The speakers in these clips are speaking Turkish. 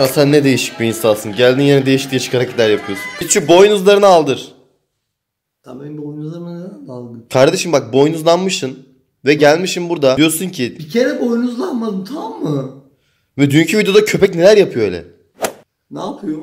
Ya sen ne değişik bir insansın. Geldiğin yere değişik değişik hareketler yapıyorsun. Git şu boynuzlarını aldır. Sen benim boynuzlarıma neden daldın? Kardeşim bak boynuzlanmışsın. Ve gelmişim burada. Diyorsun ki... Bir kere boynuzlanmadım, tamam mı? Ve dünkü videoda köpek neler yapıyor öyle? Ne yapıyor?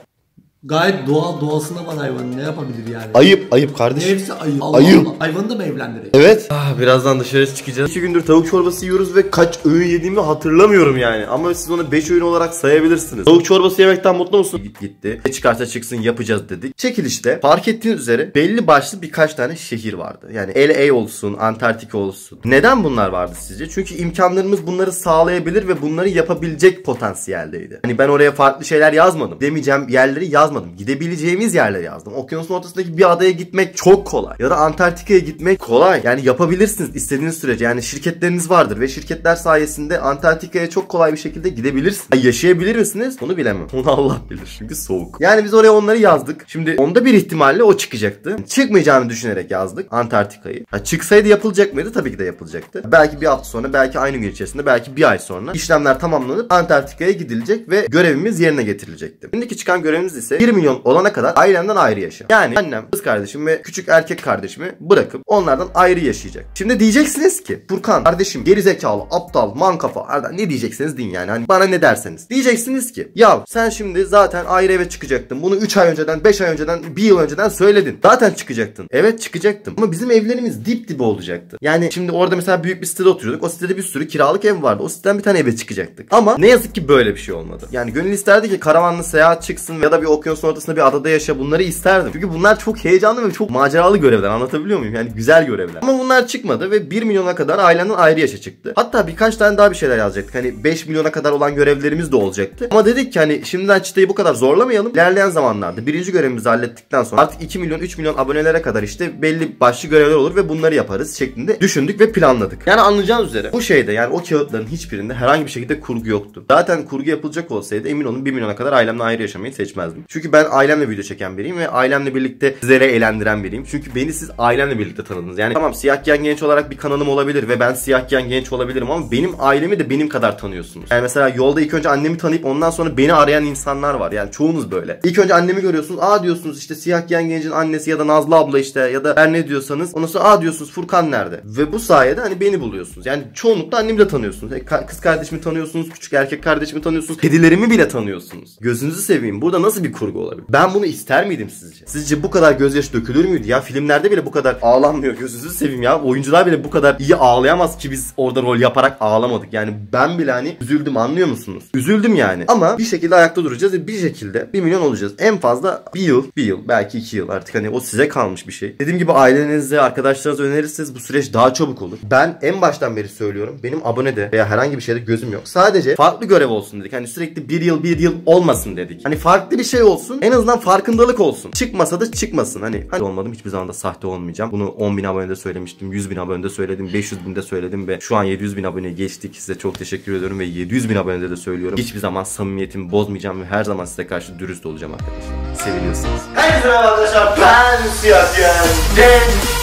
Gayet doğasında var hayvanın, ne yapabilir yani? Ayıp kardeşim. Hepsi ayıp. Ayıp. Allah. Hayvanı da mı evlendireyim? Evet. Birazdan dışarı çıkacağız. 2 gündür tavuk çorbası yiyoruz ve kaç öğün yediğimi hatırlamıyorum yani. Ama siz onu 5 öğün olarak sayabilirsiniz. Tavuk çorbası yemekten mutlu musun? Gitti. Ne çıkarsa çıksın yapacağız dedik. Çekilişte fark ettiğiniz üzere belli başlı birkaç tane şehir vardı. Yani LA olsun, Antarktika olsun. Neden bunlar vardı sizce? Çünkü imkanlarımız bunları sağlayabilir ve bunları yapabilecek potansiyeldeydi. Hani ben oraya farklı şeyler yazmadım. Demeyeceğim yerleri yazmadım. Gidebileceğimiz yerleri yazdım. Okyanusun ortasındaki bir adaya gitmek çok kolay. Ya da Antarktika'ya gitmek kolay. Yani yapabilirsiniz istediğiniz sürece. Yani şirketleriniz vardır ve şirketler sayesinde Antarktika'ya çok kolay bir şekilde gidebilirsiniz. Yaşayabilir misiniz? Bunu bilemem. Onu Allah bilir. Çünkü soğuk. Yani biz oraya onları yazdık. Şimdi onda bir ihtimalle o çıkacaktı. Çıkmayacağını düşünerek yazdık Antarktika'yı. Çıksaydı yapılacak mıydı? Tabii ki de yapılacaktı. Belki bir hafta sonra, belki aynı gün içerisinde, belki bir ay sonra işlemler tamamlanıp Antarktika'ya gidilecek ve görevimiz yerine getirilecekti. Şimdiki çıkan görevimiz ise 1 milyon olana kadar ailemden ayrı yaşa. Yani annem, kız kardeşim ve küçük erkek kardeşimi bırakıp onlardan ayrı yaşayacak. Şimdi diyeceksiniz ki Furkan kardeşim gerizekalı, aptal, mankafa, ne diyecekseniz deyin yani. Hani bana ne derseniz. Diyeceksiniz ki ya sen şimdi zaten ayrı eve çıkacaktın. Bunu 3 ay önceden, 5 ay önceden, 1 yıl önceden söyledin. Zaten çıkacaktın. Evet çıkacaktım. Ama bizim evlerimiz dip dibe olacaktı. Yani şimdi orada mesela büyük bir sitede oturuyorduk. O sitede bir sürü kiralık ev vardı. O siteden bir tane eve çıkacaktık. Ama ne yazık ki böyle bir şey olmadı. Yani gönül isterdi ki karavanlı seyahat çıksın ya da bir okyanusun ortasında bir adada yaşa, bunları isterdim. Çünkü bunlar çok heyecanlı ve çok maceralı görevler, anlatabiliyor muyum? Yani güzel görevler. Ama bunlar çıkmadı ve 1 milyona kadar ailemden ayrı yaşa çıktı. Hatta birkaç tane daha bir şeyler yazacaktık. Hani 5 milyona kadar olan görevlerimiz de olacaktı. Ama dedik ki hani şimdiden çıtayı bu kadar zorlamayalım. İlerleyen zamanlarda birinci görevimizi hallettikten sonra artık 2 milyon 3 milyon abonelere kadar işte belli başlı görevler olur ve bunları yaparız şeklinde düşündük ve planladık. Yani anlayacağınız üzere bu şeyde, yani o kağıtların hiçbirinde herhangi bir şekilde kurgu yoktu. Zaten kurgu yapılacak olsaydı emin olun 1 milyona kadar ailemden ayrı yaşamayı seçmezdim. Çünkü ben ailemle video çeken biriyim ve ailemle birlikte sizlere eğlendiren biriyim. Çünkü beni siz ailemle birlikte tanıdınız. Yani tamam Siyah Giyen Genç olarak bir kanalım olabilir ve ben Siyah Giyen Genç olabilirim ama benim ailemi de benim kadar tanıyorsunuz. Yani mesela yolda ilk önce annemi tanıyıp ondan sonra beni arayan insanlar var. Yani çoğunuz böyle. İlk önce annemi görüyorsunuz. Aa diyorsunuz işte Siyah Giyen Genç'in annesi ya da Nazlı abla işte ya da her ne diyorsanız. Ondan sonra aa diyorsunuz Furkan nerede? Ve bu sayede hani beni buluyorsunuz. Yani çoğunlukla annemi de tanıyorsunuz. Kız kardeşimi tanıyorsunuz. Küçük erkek kardeşimi tanıyorsunuz. Kedilerimi bile tanıyorsunuz. Gözünüzü seveyim. Burada nasıl bir kurgu olabilir? Ben bunu ister miydim sizce? Sizce bu kadar gözyaşı dökülür müydü ya? Filmlerde bile bu kadar ağlanmıyor. Gözünüzü seveyim ya. Oyuncular bile bu kadar iyi ağlayamaz ki biz orada rol yaparak ağlamadık. Yani ben bile hani üzüldüm, anlıyor musunuz? Üzüldüm yani. Ama bir şekilde ayakta duracağız ve bir şekilde 1 milyon olacağız. En fazla bir yıl belki 2 yıl artık hani o size kalmış bir şey. Dediğim gibi ailenize, arkadaşlarınıza önerirseniz bu süreç daha çabuk olur. Ben en baştan beri söylüyorum. Benim abonede veya herhangi bir şeyde gözüm yok. Sadece farklı görev olsun dedik. Hani sürekli bir yıl olmasın dedik. Hani farklı bir şey olsun. En azından farkındalık olsun. Çıkmasa da çıkmasın. Hani olmadım. Hiçbir zaman da sahte olmayacağım. Bunu 10.000 abonede söylemiştim. 100.000 abonede söyledim. 500.000'de söyledim ve şu an 700.000 aboneye geçtik. Size çok teşekkür ediyorum ve 700.000 abonede de söylüyorum. Hiçbir zaman samimiyetimi bozmayacağım ve her zaman size karşı dürüst olacağım arkadaşlar. Seviliyorsunuz. Herkese merhaba arkadaşlar. Ben Siyah Giyen Genç.